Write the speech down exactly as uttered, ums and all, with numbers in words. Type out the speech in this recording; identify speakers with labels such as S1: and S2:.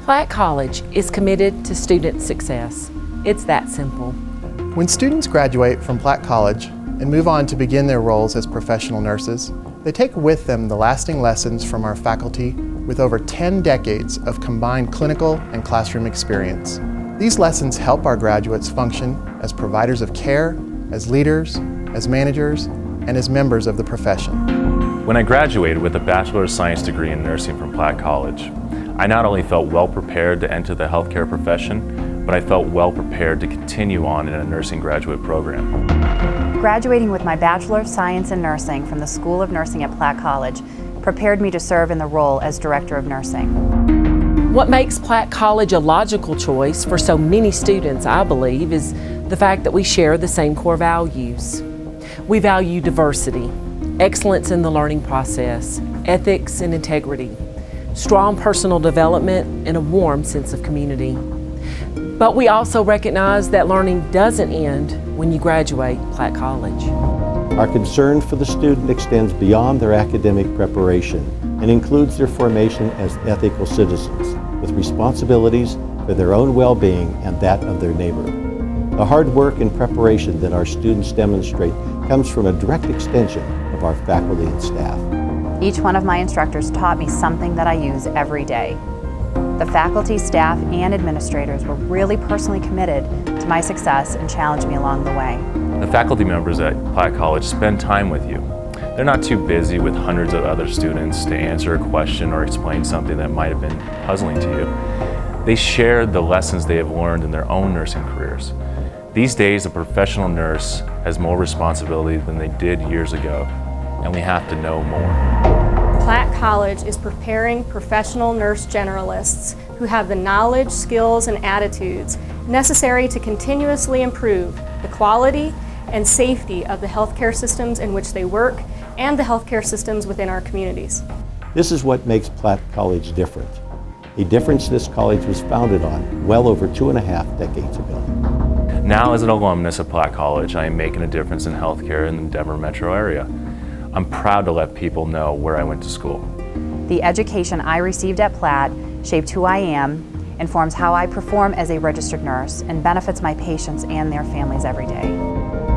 S1: Platt College is committed to student success. It's that simple.
S2: When students graduate from Platt College and move on to begin their roles as professional nurses, they take with them the lasting lessons from our faculty with over ten decades of combined clinical and classroom experience. These lessons help our graduates function as providers of care, as leaders, as managers, and as members of the profession.
S3: When I graduated with a Bachelor of Science degree in nursing from Platt College, I not only felt well prepared to enter the healthcare profession, but I felt well prepared to continue on in a nursing graduate program.
S4: Graduating with my Bachelor of Science in Nursing from the School of Nursing at Platt College prepared me to serve in the role as Director of Nursing.
S1: What makes Platt College a logical choice for so many students, I believe, is the fact that we share the same core values. We value diversity, excellence in the learning process, ethics and integrity, strong personal development, and a warm sense of community. But we also recognize that learning doesn't end when you graduate Platt College.
S5: Our concern for the student extends beyond their academic preparation and includes their formation as ethical citizens with responsibilities for their own well-being and that of their neighbor. The hard work and preparation that our students demonstrate comes from a direct extension of our faculty and staff.
S4: Each one of my instructors taught me something that I use every day. The faculty, staff, and administrators were really personally committed to my success and challenged me along the way.
S3: The faculty members at Platt College spend time with you. They're not too busy with hundreds of other students to answer a question or explain something that might have been puzzling to you. They share the lessons they have learned in their own nursing careers. These days, a professional nurse has more responsibility than they did years ago, and we have to know more.
S6: Platt College is preparing professional nurse generalists who have the knowledge, skills, and attitudes necessary to continuously improve the quality and safety of the healthcare systems in which they work and the healthcare systems within our communities.
S5: This is what makes Platt College different, a difference this college was founded on well over two and a half decades ago.
S3: Now, as an alumnus of Platt College, I am making a difference in healthcare in the Denver metro area. I'm proud to let people know where I went to school.
S4: The education I received at Platt shaped who I am, informs how I perform as a registered nurse, and benefits my patients and their families every day.